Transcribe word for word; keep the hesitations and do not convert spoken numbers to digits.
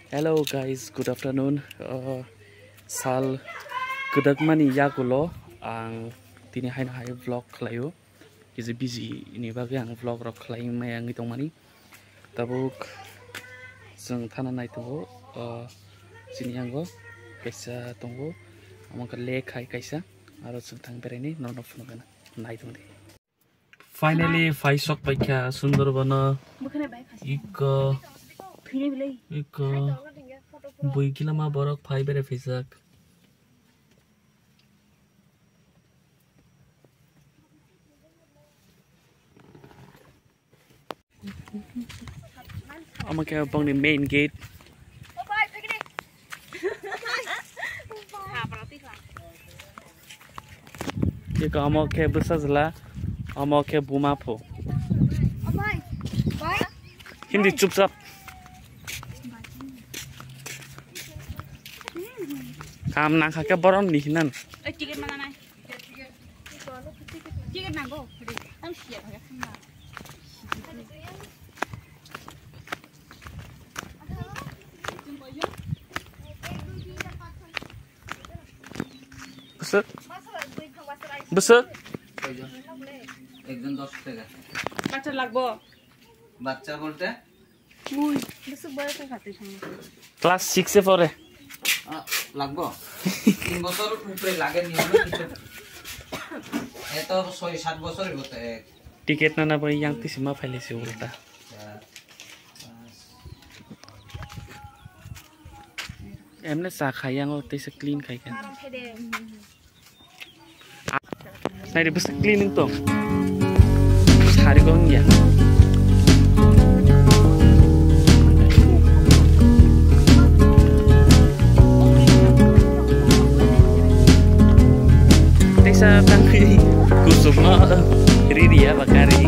Hello guys, good afternoon. Uh, sal kedak mani yakulo ang tini hai hai vlog khlayo. Is busy ini bagi ang vlog rok khlayo mai ang itong mani. Tabuk seng thana nai tu uh sini anggo kaisa tonggo amang le khai kaisa aro seng thang bereni non of no kana nai tung di. Finally five shot baikya Sundarban ik ik bui kilama borok phai bere fisak ama kaya bang ni main gate ये का अमो के बसजला अमो के बुमाफो हिंदी चुपचाप काम ना खा के बरन निहिनन टिकट mana nai टिकट नांगौ आं सिया थागा खांना besok besok একজন দশ টাকা বাচ্চা লাগবো বাচ্চা বলতে মুই বেসক বয়সে খাতে সঙ্গে ক্লাস six এ পড়ে লাগবো তিন বছর উপরে লাগে নিয়ম কিছু এত ছয় সাত বছরই হতে টিকেট না না পরে yang tisima ফাইলেছে উল্টা এমনে চা খাই yang তেসে ক্লিন খাই কেন নাই রে বেসে ক্লিনিং তো সারি গং ya sa tangki kusuk no riri ya bakari